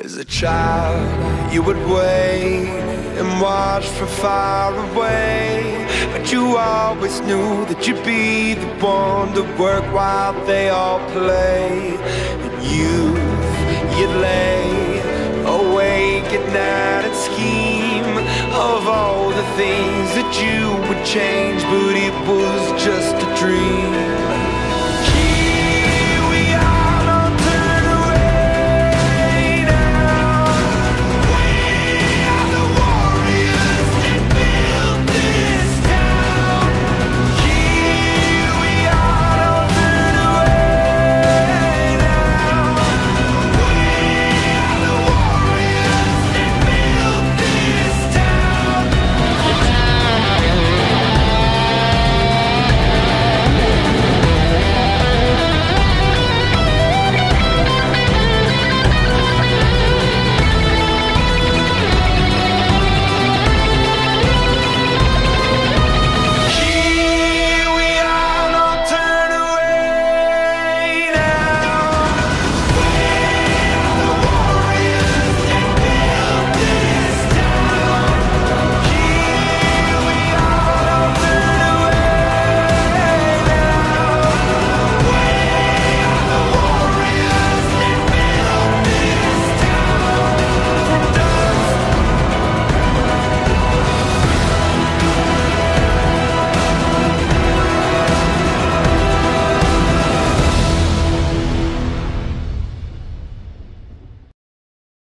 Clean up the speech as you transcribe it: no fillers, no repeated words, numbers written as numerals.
As a child, you would wait and watch from far away, but you always knew that you'd be the one to work while they all play. In youth, you'd lay awake at night and scheme of all the things that you would change, but it was just a dream.